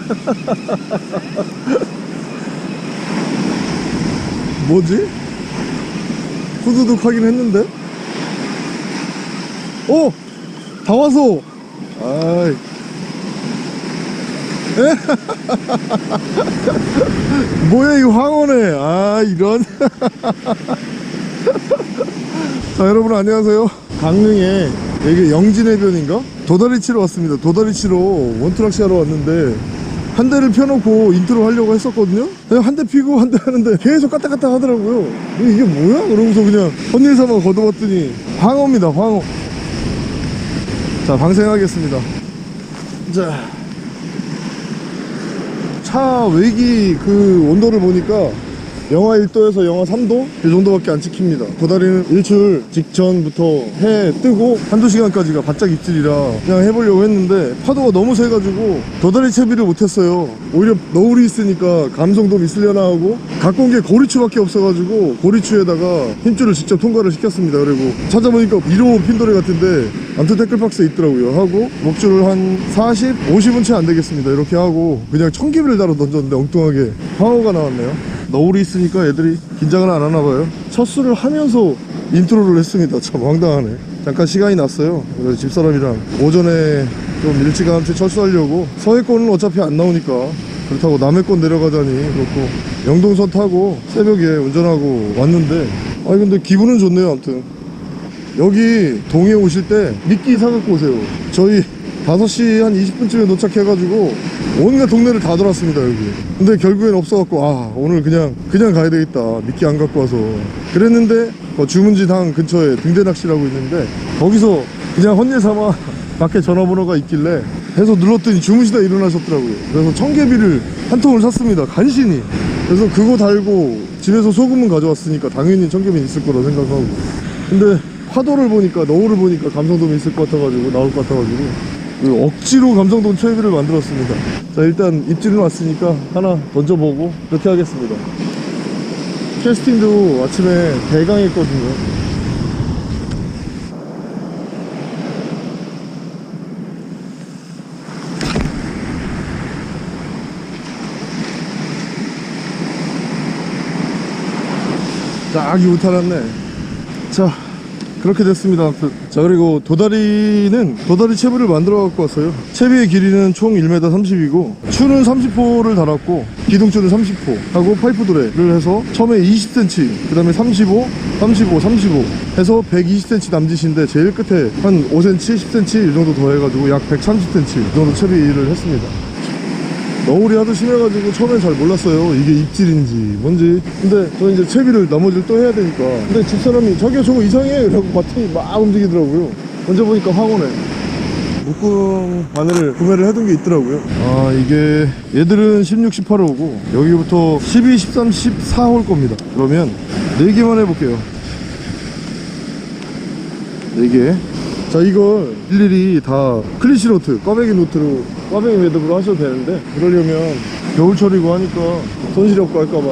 뭐지? 후두둑 하긴 했는데? 오! 다 와서! 아이. 뭐야, 이 황혼에. 아, 이런. 자, 여러분 안녕하세요. 강릉에 여기 영진해변인가? 도다리 치러 왔습니다. 도다리 치러 원투낚시 하러 왔는데 한 대를 펴놓고 인트로 하려고 했었거든요. 그냥 한 대 피고 한 대 하는데 계속 까딱까딱 하더라고요. 이게 뭐야? 그러면서 그냥 헌일삼아 걷어봤더니 황어입니다. 황어. 자, 방생하겠습니다. 자, 차 외기 그 온도를 보니까 영하 1도에서 영하 3도 이 정도밖에 안 찍힙니다. 도다리는 일출 직전부터 해 뜨고 한두 시간까지가 바짝 입질이라 그냥 해보려고 했는데 파도가 너무 세가지고 도다리 채비를 못했어요. 오히려 너울이 있으니까 감성돔 있으려나 하고 갖고 온 게 고리추밖에 없어가지고 고리추에다가 힘줄을 직접 통과를 시켰습니다. 그리고 찾아보니까 1호 핀도레 같은데 아무튼 태클박스에 있더라고요. 하고 목줄을 한 40, 50은 채 안 되겠습니다. 이렇게 하고 그냥 청개비를 달아 던졌는데 엉뚱하게 황어가 나왔네요. 너울이 있으니까 애들이 긴장을 안 하나봐요. 첫 수를 하면서 인트로를 했습니다. 참 황당하네. 잠깐 시간이 났어요. 그래서 집사람이랑 오전에 좀 일찌감치 철수하려고 서해권은 어차피 안 나오니까 그렇다고 남해권 내려가자니 그렇고 영동선 타고 새벽에 운전하고 왔는데 아니 근데 기분은 좋네요. 아무튼 여기 동해 오실 때 미끼 사갖고 오세요. 저희 5시 한 20분쯤에 도착해가지고 온갖 동네를 다 돌았습니다. 여기 근데 결국엔 없어갖고 아 오늘 그냥 가야 되겠다. 미끼 안 갖고 와서 그랬는데 주문지당 근처에 등대낚시라고 있는데 거기서 그냥 헌일삼아 밖에 전화번호가 있길래 해서 눌렀더니 주무시다 일어나셨더라고요. 그래서 청개비를 한 통을 샀습니다. 간신히. 그래서 그거 달고 집에서 소금은 가져왔으니까 당연히 청개비는 있을 거라 생각하고 근데 파도를 보니까 너울을 보니까 감성돔이 있을 것 같아가지고 나올 것 같아가지고 억지로 감성돔 채비를 만들었습니다. 자, 일단 입질은 왔으니까 하나 던져보고 이렇게 하겠습니다. 캐스팅도 아침에 대강했거든요. 쫙 우탈했네. 자, 그렇게 됐습니다. 자, 그리고 도다리는 도다리 채비를 만들어 갖고 왔어요. 채비의 길이는 총 1m 30이고 추는 30호를 달았고 기둥줄은 30호 하고 파이프 도레를 해서 처음에 20cm 그 다음에 35, 35, 35 해서 120cm 남짓인데 제일 끝에 한 5cm, 10cm 이 정도 더 해가지고 약 130cm 이 정도 채비를 했습니다. 너울이 하도 심해가지고 처음엔 잘 몰랐어요. 이게 입질인지 뭔지. 근데 저 이제 채비를 나머지를 또 해야 되니까 근데 집사람이 자기야 저거 이상해 라고 봤더니 막 움직이더라고요. 먼저 보니까 황호네. 묶음 바늘을 구매를 해둔 게 있더라고요. 아, 이게 얘들은 16, 18호고 여기부터 12, 13, 14호일 겁니다. 그러면 4개만 해볼게요. 4개. 자, 이걸 일일이 다 클리시 노트, 꽈배기 노트로 꽈배기 매듭으로 하셔도 되는데 그러려면 겨울철이고 하니까 손실이 없고 할까봐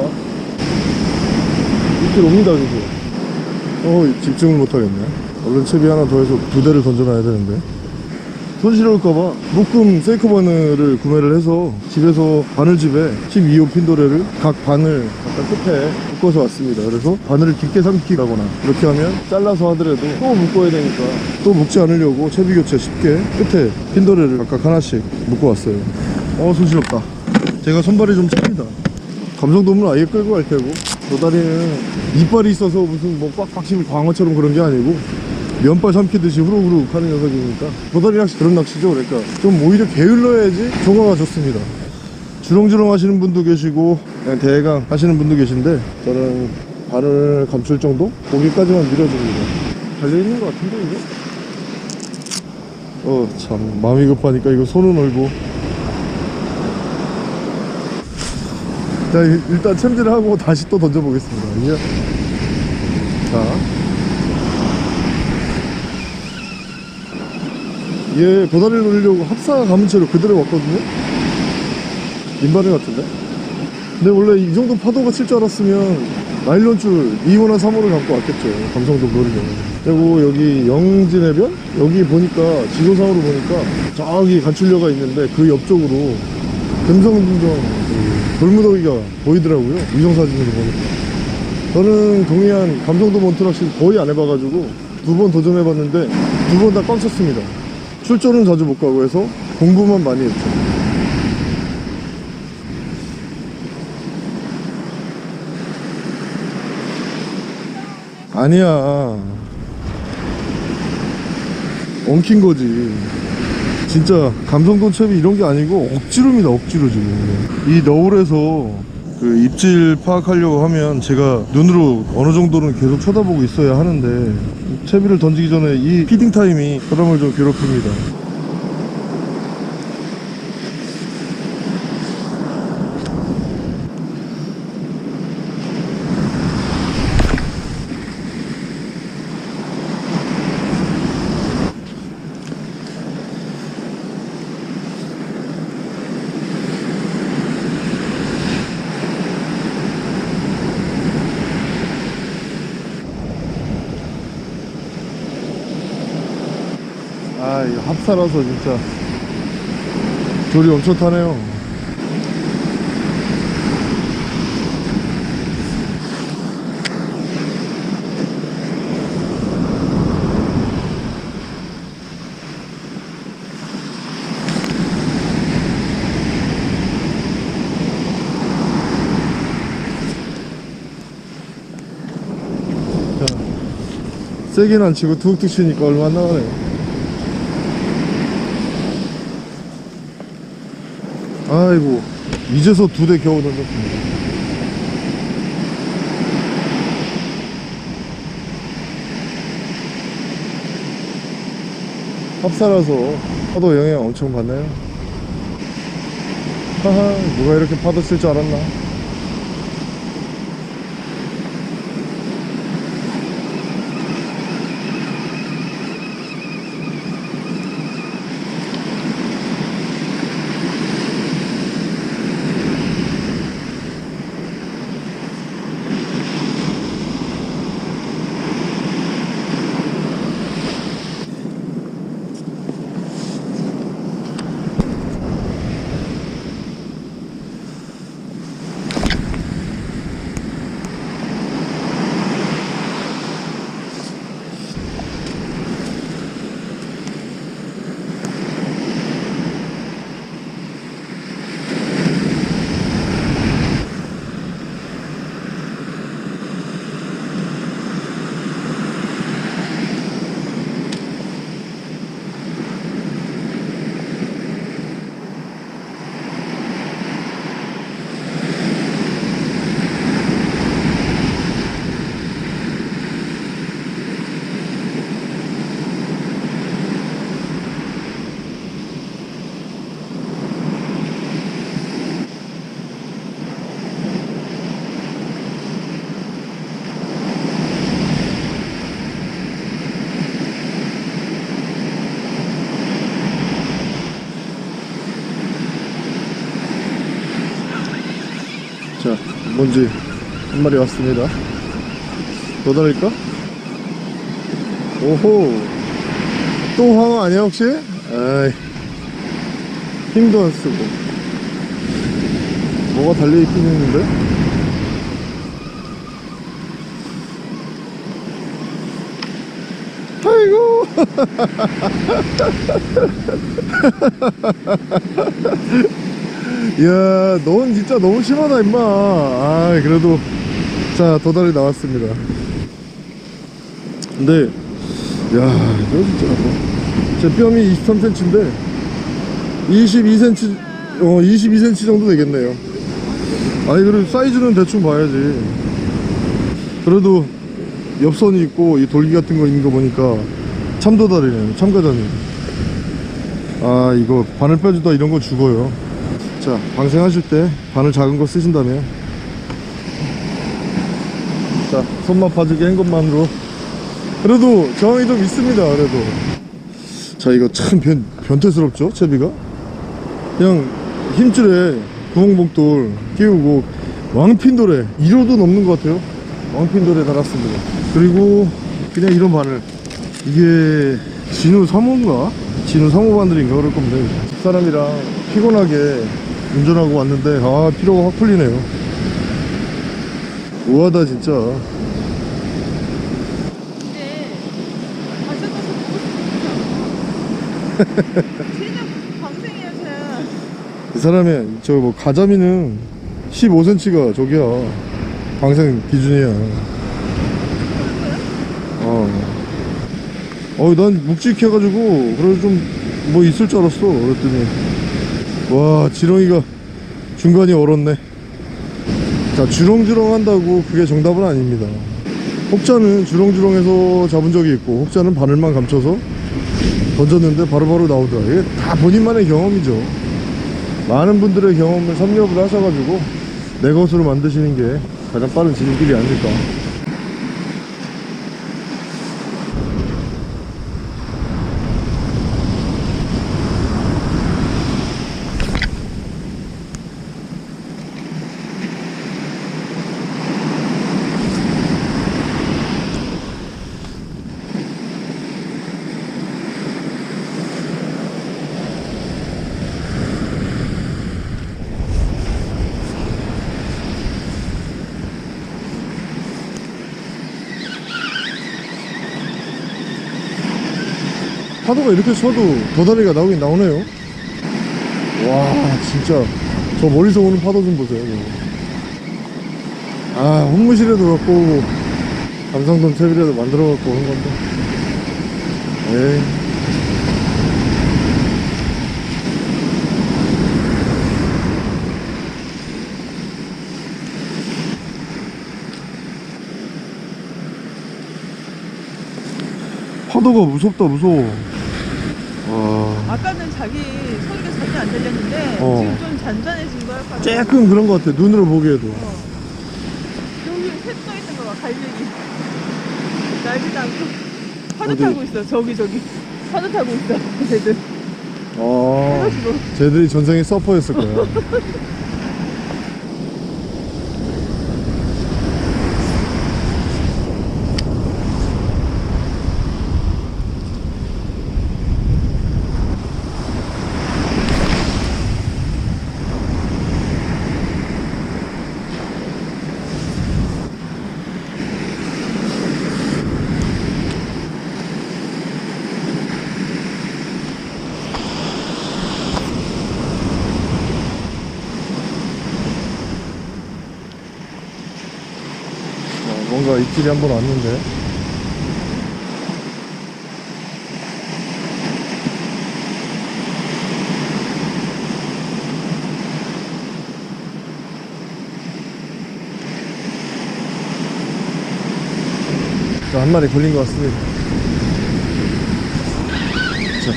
입질 옵니다. 그죠? 집중을 못하겠네. 얼른 채비 하나 더 해서 2대를 던져놔야 되는데 손실이 올까봐 묶음 세이커 바늘을 구매를 해서 집에서 바늘집에 12호 핀도레를 각 바늘 각각 끝에 묶어서 왔습니다. 그래서 바늘을 깊게 삼키거나 이렇게 하면 잘라서 하더라도 또 묶어야 되니까 또 묶지 않으려고 채비 교체 쉽게 끝에 핀도레를 각각 하나씩 묶어 왔어요. 손실없다. 제가 손발이 좀 찹니다. 감성돔은 아예 끌고 갈 테고 도다리는 이빨이 있어서 무슨 뭐 꽉꽉 씹을 광어처럼 그런 게 아니고 면발 삼키듯이 후루후루 하는 녀석이니까 도다리 낚시 그런 낚시죠. 그러니까 좀 오히려 게을러야지 조과가 좋습니다. 주렁주렁 하시는 분도 계시고 그냥 대강 하시는 분도 계신데 저는 바늘 감출 정도? 고기까지만 밀어줍니다. 달려있는 것 같은데 이게? 참 마음이 급하니까 이거 손은 얼고. 자, 일단 챔질을 하고 다시 또 던져보겠습니다. 이제 자, 얘 도다리를 노리려고 합사 감은 채로 그대로 왔거든요. 민바늘 같은데? 근데 원래 이 정도 파도가 칠 줄 알았으면 나일론줄 2호나 3호를 갖고 왔겠죠. 감성돔 노리려고. 그리고 여기 영진해변? 여기 보니까 지도상으로 보니까 저기 간출려가 있는데 그 옆쪽으로 금성중전 그 돌무더기가 보이더라고요, 위성사진으로 보니까. 저는 동해안 감성도 몬트낚시 거의 안 해봐가지고 2번 도전해봤는데 2번 다 꽉 찼습니다. 출조는 자주 못 가고 해서 공부만 많이 했죠. 아니야, 엉킨 거지. 진짜 감성돈 채비 이런 게 아니고 억지로입니다, 억지로. 지금 이 너울에서 그 입질 파악하려고 하면 제가 눈으로 어느 정도는 계속 쳐다보고 있어야 하는데, 채비를 던지기 전에 이 피딩 타임이 사람을 좀 괴롭힙니다. 아, 이거 합사라서 진짜 조리 엄청 타네요. 자, 세게는 안 치고 툭툭 치니까 얼마 안 나가네요. 아이고, 이제서 2대 겨우 던졌습니다. 합사라서 파도 영향 엄청 받나요? 하하, 누가 이렇게 파도 쓸 줄 알았나? 자, 먼지 한 마리 왔습니다. 더 달릴까? 오호, 또 황어 아니야 혹시? 아이, 힘도 안 쓰고 뭐가 달려있긴 했는데. 아이고. 이야, 넌 진짜 너무 심하다 임마. 아, 그래도 자, 도다리 나왔습니다. 근데 야, 이거 진짜 제 뺨이 23cm인데 22cm 22cm 정도 되겠네요. 아니, 그래도 사이즈는 대충 봐야지. 그래도 옆선이 있고 이 돌기 같은 거 있는 거 보니까 참도다리네, 참가자네. 아, 이거 바늘 빼주다 이런 거 죽어요. 자, 방생하실 때 바늘 작은 거 쓰신다면, 자, 손만 파지게 한 것만으로 그래도 저항이 좀 있습니다. 그래도 자, 이거 참 변태스럽죠, 채비가. 그냥 힘줄에 구멍봉돌 끼우고 왕핀돌에 1호도 넘는 것 같아요. 왕핀돌에 달았습니다. 그리고 그냥 이런 바늘, 이게 진우 3호인가? 진우 3호 바늘인가 그럴 겁니다. 집사람이랑 피곤하게 운전하고 왔는데 아 피로가 확 풀리네요. 우하다 진짜. 근데 가져가서 먹을 수 있잖아. 쟤는 방생이야 쟤. 이 사람의 저 뭐 가자미는 15cm가 저기야 방생 기준이야. 난 묵직해가지고 그래도 좀 뭐 있을 줄 알았어. 그랬더니 와 지렁이가 중간이 얼었네. 자 주렁주렁 한다고 그게 정답은 아닙니다. 혹자는 주렁주렁해서 잡은 적이 있고 혹자는 바늘만 감춰서 던졌는데 바로바로 나오더라. 이게 다 본인만의 경험이죠. 많은 분들의 경험을 섭렵을 하셔가지고 내 것으로 만드시는 게 가장 빠른 진길이 아닐까. 파도가 이렇게 쳐도 도다리가 나오긴 나오네요. 와 진짜 저 멀리서 오는 파도 좀 보세요. 아 홍무실에도 갖고 오고 감성돔 채비라도 만들어 갖고 오는 건데 에이. 파도가 무섭다 무서워. 아까는 자기 소리가 전혀 안 들렸는데 지금 좀 잔잔해진 거야. 파도가. 조금 그런 것 같아 눈으로 보기에도. 여기 새 떠 있는 거 봐. 갈매기 날지도 않고 파도 타고 있어. 저기 파도 타고 있어. 쟤들 해가지고. 쟤들이 전생에 서퍼였을 거야. 뭔가 입질이 한번 왔는데. 자, 한 마리 걸린 것 같습니다. 자.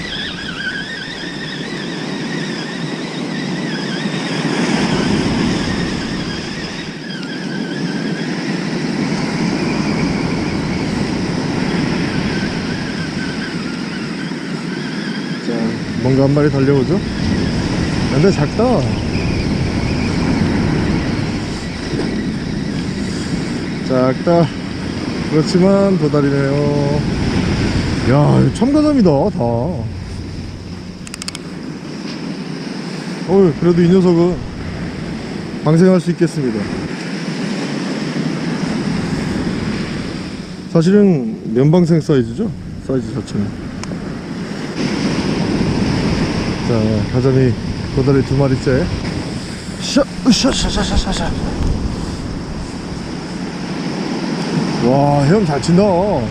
뭔가 한 마리 달려오죠? 근데 작다. 작다. 그렇지만 도다리네요. 야, 이거 참가자미다 다. 그래도 이 녀석은 방생할 수 있겠습니다. 사실은 면방생 사이즈죠? 사이즈 자체는. 자, 가자미 도다리 2마리째. 샤샤샤샤샤샤. 와, 헤엄 잘 친다.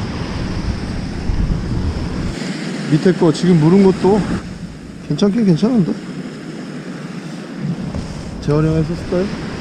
밑에 거 지금 물은 것도 괜찮긴 괜찮은데? 재활용했었을까요?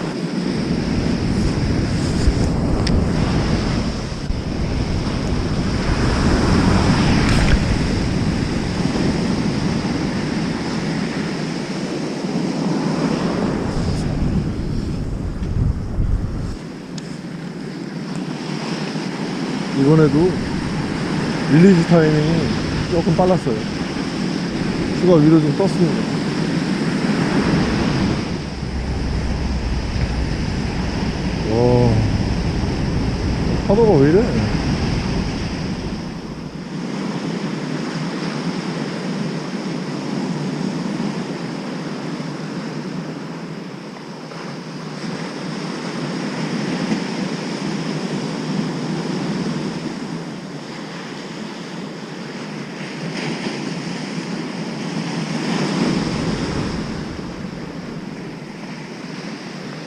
이번에도 릴리즈 타이밍이 조금 빨랐어요. 수가 위로 좀 떴습니다. 와, 파도가 왜 이래?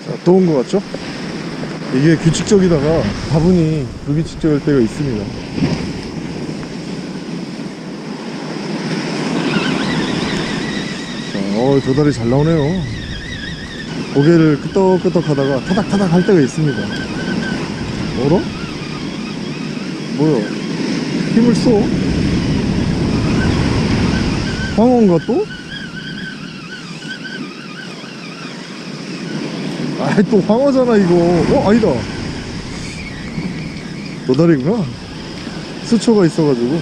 자, 또 온 것 같죠? 이게 규칙적이다가 다분히 불규칙적일 때가 있습니다. 자, 도다리 잘 나오네요. 고개를 끄덕끄덕 하다가 타닥타닥 할 때가 있습니다. 어라? 뭐야? 힘을 써? 황어인가 또? 아이, 또 황어잖아 이거. 아니다. 도다리구나. 수초가 있어가지고.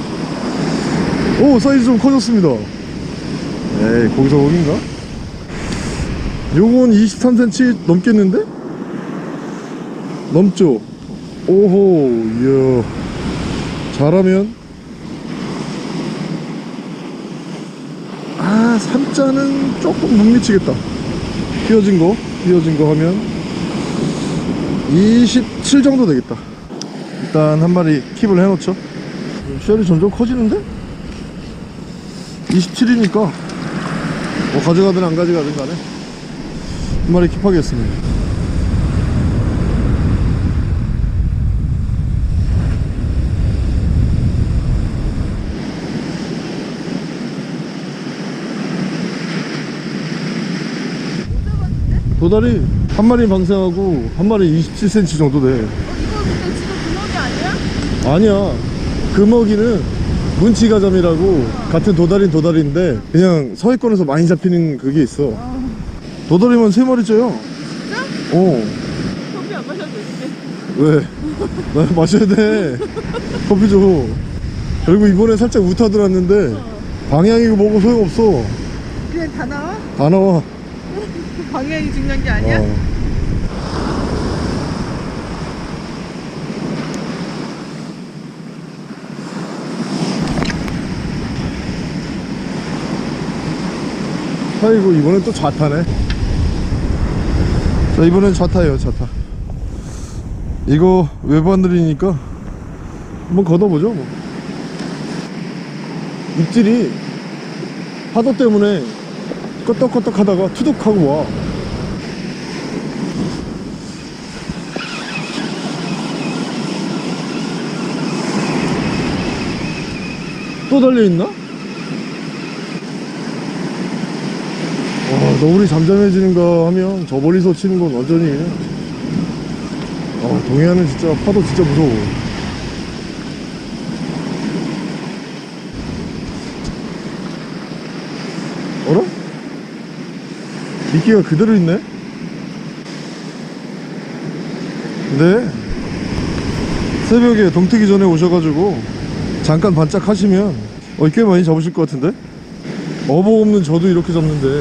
오, 사이즈 좀 커졌습니다. 에이, 거기서 거긴가? 요건 23cm 넘겠는데? 넘죠? 오호, 이야. 잘하면. 아, 3자는 조금 못 미치겠다. 휘어진 거 하면 27 정도 되겠다. 일단 한 마리 킵을 해놓죠. 씨알이 점점 커지는데? 27이니까 뭐 가져가든 안 가져가든 간에 한 마리 킵하겠습니다. 도다리 한 마리 방생하고 한 마리 27cm 정도 돼. 이거 근데 지금 금어기 아니야? 아니야, 금어기는 문치가자미라고 같은 도다리인데 그냥 서해권에서 많이 잡히는 그게 있어. 도다리만 3마리째요. 진짜? 커피 안 마셔도 되지? 왜? 나 마셔야 돼. 커피 줘. 그리고 이번에 살짝 우타 들었는데 방향이고 뭐고 소용없어. 그냥 다 나와? 다 나와. 방향이 중요한 게 아니야? 아이고, 이번엔 또 좌타네. 자, 이번엔 좌타예요, 좌타. 이거 외부 하늘이니까 한번 걷어보죠 뭐. 입질이 파도 때문에 끄떡끄떡 하다가 투둑 하고 와. 또 달려있나? 너울이 잠잠해지는가 하면 저 멀리서 치는 건 완전히 동해안은 진짜 파도 진짜 무서워. 어라? 미끼가 그대로 있네? 네, 새벽에 동트기 전에 오셔가지고 잠깐 반짝 하시면 꽤 많이 잡으실 것 같은데? 어복 없는 저도 이렇게 잡는데.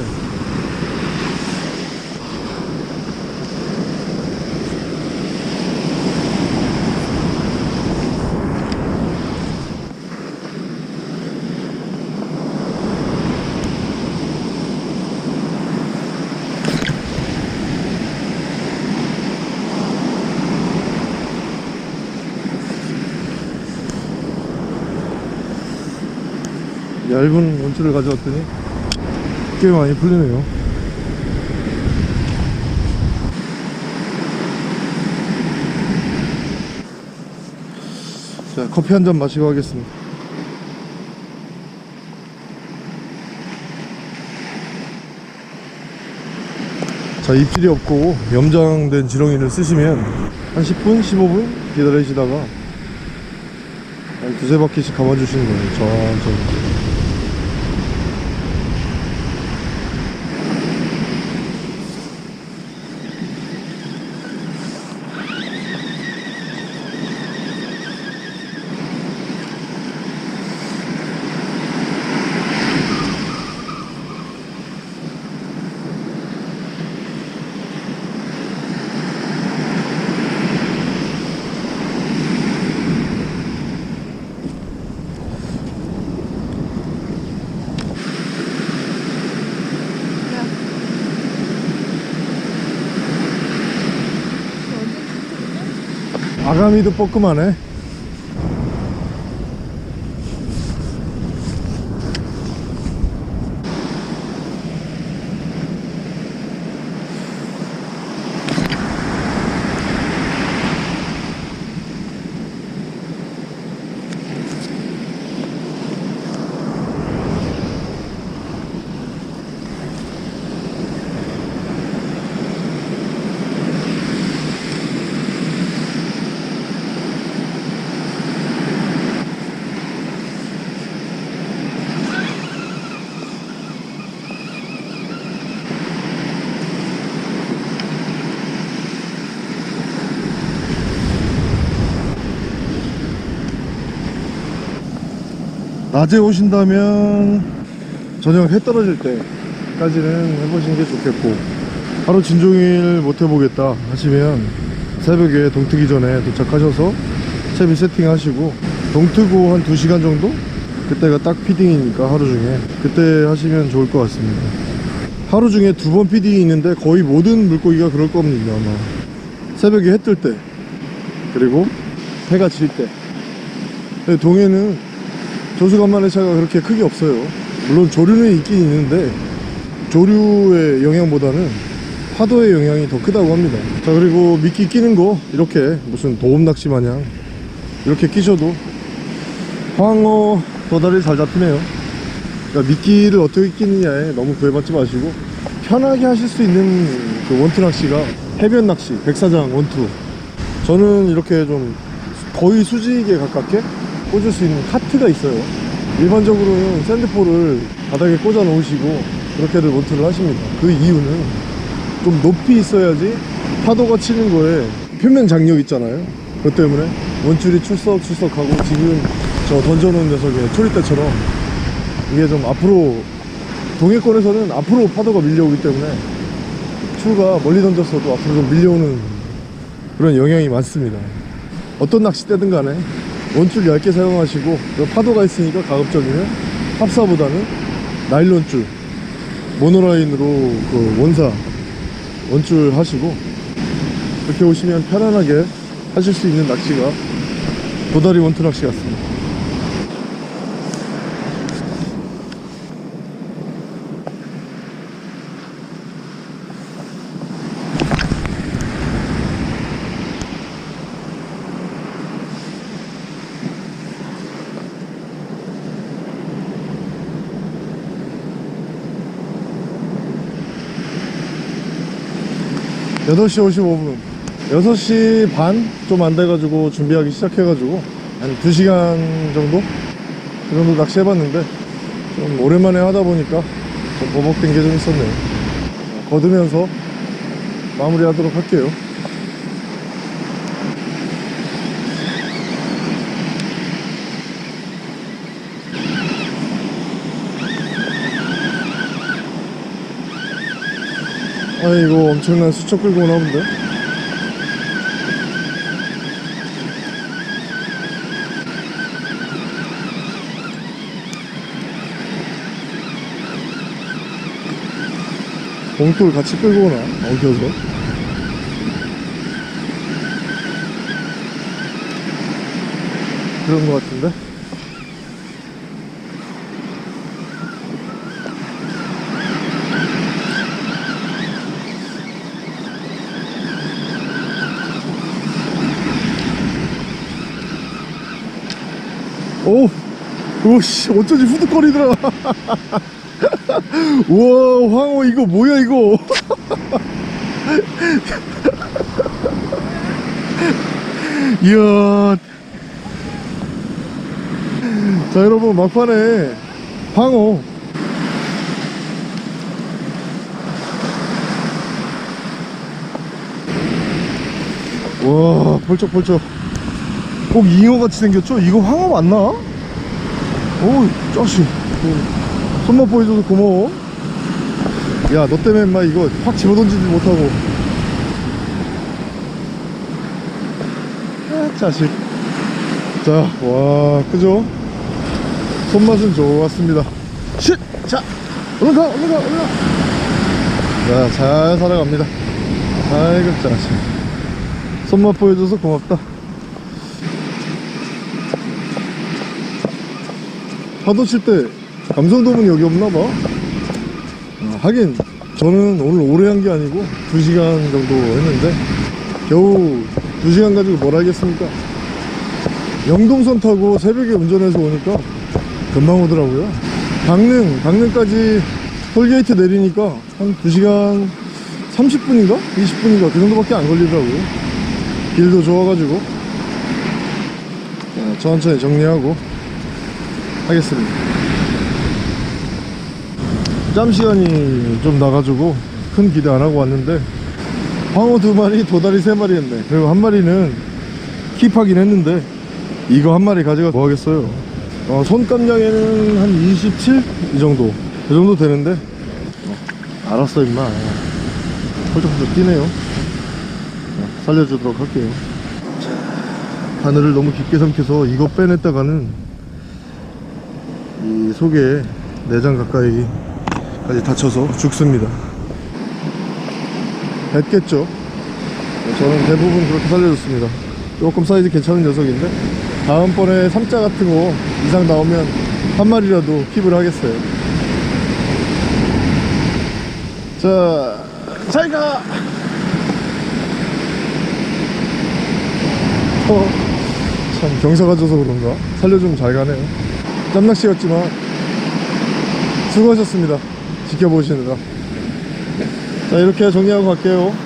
얇은 원줄을 가져왔더니 꽤 많이 풀리네요. 자, 커피 한 잔 마시고 하겠습니다. 자, 입질이 없고 염장된 지렁이를 쓰시면 한 10분, 15분 기다리시다가 한 두세 바퀴씩 감아주시는 거예요. 천천히. 아가미도 뻐끔하네. 낮에 오신다면 저녁 해 떨어질 때까지는 해보시는 게 좋겠고, 하루 진종일 못 해보겠다 하시면 새벽에 동 트기 전에 도착하셔서 채비 세팅하시고 동 트고 한 2시간 정도? 그때가 딱 피딩이니까 하루 중에 그때 하시면 좋을 것 같습니다. 하루 중에 2번 피딩이 있는데 거의 모든 물고기가 그럴 겁니다. 아마 새벽에 해 뜰 때, 그리고 해가 질 때. 근데 동해는 조수간만의 차이가 그렇게 크게 없어요. 물론 조류는 있긴 있는데 조류의 영향보다는 파도의 영향이 더 크다고 합니다. 자, 그리고 미끼 끼는 거 이렇게 무슨 도움 낚시 마냥 이렇게 끼셔도 황어, 도다리 잘 잡히네요. 그러니까 미끼를 어떻게 끼느냐에 너무 구애받지 마시고 편하게 하실 수 있는 그 원투 낚시가 해변 낚시, 백사장 원투. 저는 이렇게 좀 거의 수직에 가깝게 꽂을 수 있는 카트가 있어요. 일반적으로는 샌드폴을 바닥에 꽂아 놓으시고 그렇게들 원투를 하십니다. 그 이유는 좀 높이 있어야지 파도가 치는 거에 표면 장력 있잖아요. 그것 때문에 원줄이 출석하고, 지금 저 던져놓은 녀석의 초리대처럼 이게 좀 앞으로, 동해권에서는 앞으로 파도가 밀려오기 때문에 추가 멀리 던졌어도 앞으로 좀 밀려오는 그런 영향이 많습니다. 어떤 낚싯대든 간에 원줄 얇게 사용하시고, 파도가 있으니까 가급적이면 합사보다는 나일론줄, 모노라인으로 그 원사 원줄 하시고, 이렇게 오시면 편안하게 하실 수 있는 낚시가 도다리 원투 낚시 같습니다. 여덟 시 55분, 6시 반 좀 안 돼가지고 준비하기 시작해가지고 한 2시간 정도? 그 정도 낚시 해봤는데 좀 오랜만에 하다 보니까 좀 버벅된 게 좀 있었네요. 거두면서 마무리 하도록 할게요. 아이고, 엄청난 수첩 끌고 오나 본데? 봉돌 같이 끌고 오나? 엉켜서? 그런 거 같은데? 오! 오씨, 어쩐지 후둑거리더라. 우와, 황어 이거 뭐야 이거. 이야. 자, 여러분, 막판에 황어 와, 벌쩍벌쩍. 꼭 잉어같이 생겼죠? 이거 황어 맞나? 오, 짜식. 손맛 보여줘서 고마워. 야, 너 때문에 인마 이거 확 집어던지지 못하고. 아, 자식. 자, 와, 그죠? 손맛은 좋았습니다. 쉿! 자, 올라가. 자, 잘 살아갑니다. 아이고, 자식. 손맛 보여줘서 고맙다. 파도 칠 때 감성돔은 여기 없나봐. 하긴 저는 오늘 오래 한 게 아니고 2시간 정도 했는데 겨우 2시간 가지고 뭘 하겠습니까. 영동선 타고 새벽에 운전해서 오니까 금방 오더라고요. 강릉까지 톨게이트 내리니까 한 2시간 30분인가? 20분인가 그 정도밖에 안 걸리더라고요. 길도 좋아가지고. 자, 천천히 정리하고 하겠습니다. 짬 시간이 좀 나가지고 큰 기대 안 하고 왔는데 황어 2마리, 도다리 3마리 했네. 그리고 한 마리는 킵하긴 했는데 이거 한 마리 가져가 뭐 하겠어요. 손감량에는 한 27? 이 정도. 이 정도 되는데. 알았어, 임마. 펄쩍펄쩍 뛰네요. 살려주도록 할게요. 자, 바늘을 너무 깊게 삼켜서 이거 빼냈다가는 이 속에 내장 가까이까지 다쳐서 죽습니다. 뱉겠죠. 저는 대부분 그렇게 살려줬습니다. 조금 사이즈 괜찮은 녀석인데 다음번에 삼자 같은 거 이상 나오면 한 마리라도 킵을 하겠어요. 자, 잘가! 참 경사가 져서 그런가 살려주면 잘 가네요. 짬낚시였지만 수고하셨습니다. 지켜보시느라. 자, 이렇게 정리하고 갈게요.